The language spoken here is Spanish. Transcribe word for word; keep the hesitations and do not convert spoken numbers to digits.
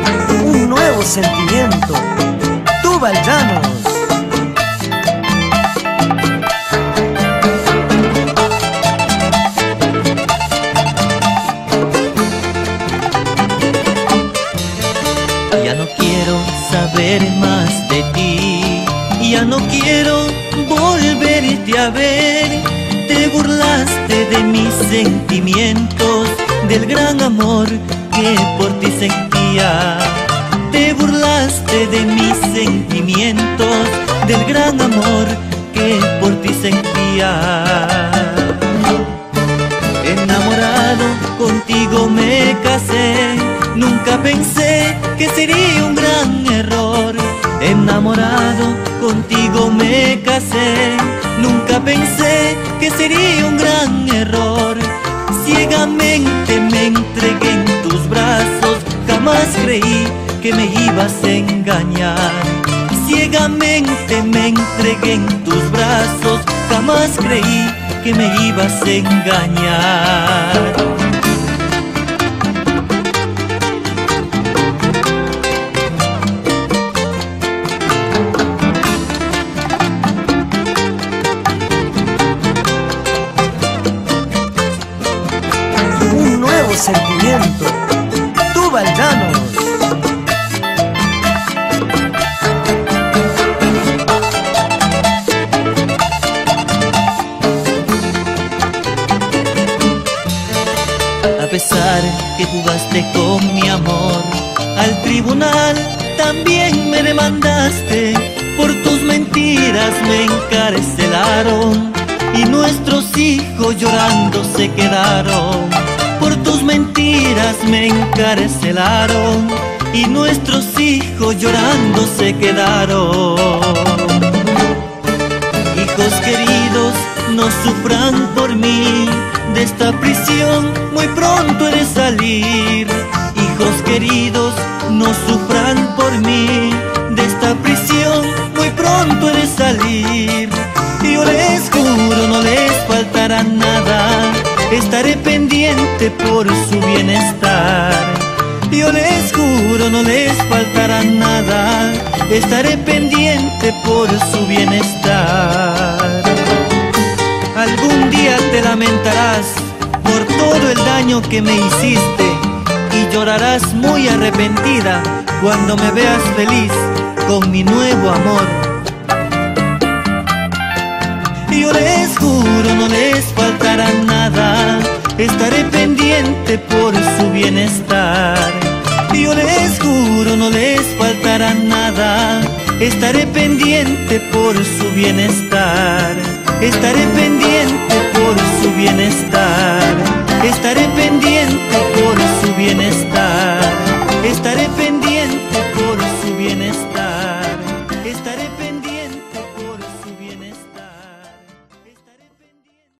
Un nuevo sentimiento. Tubal Llanos. Ya no quiero saber más de ti, ya no quiero volverte a ver. Te burlaste de mis sentimientos, del gran amor que por ti sentía. Te burlaste de mis sentimientos, del gran amor que por ti sentía. Enamorado contigo me casé, nunca pensé que sería un gran error. Enamorado contigo me casé, nunca pensé que sería un gran error. Ciegamente me entregué en tus brazos, jamás creí que me ibas a engañar. Ciegamente me entregué en tus brazos, jamás creí que me ibas a engañar. Un nuevo sentimiento. Tubal Llanos. A pesar que jugaste con mi amor, al tribunal también me demandaste. Por tus mentiras me encarcelaron y nuestros hijos llorando se quedaron. Por tus mentiras me encarcelaron y nuestros hijos llorando se quedaron. Hijos queridos, no sufran por mí, de esta prisión muy pronto he de salir. Hijos queridos, no sufran por mí, de esta prisión muy pronto he de salir. Yo les juro no les faltará nada, estaré pendiente por su bienestar. Yo les juro no les faltará nada, estaré pendiente por su bienestar. Algún día te lamentarás por todo el daño que me hiciste y llorarás muy arrepentida cuando me veas feliz con mi nuevo amor. Yo les juro no les faltará nada, estaré pendiente por su bienestar. Yo les juro no les faltará nada, estaré pendiente por su bienestar. Estaré pendiente por su bienestar, estaré pendiente por su bienestar.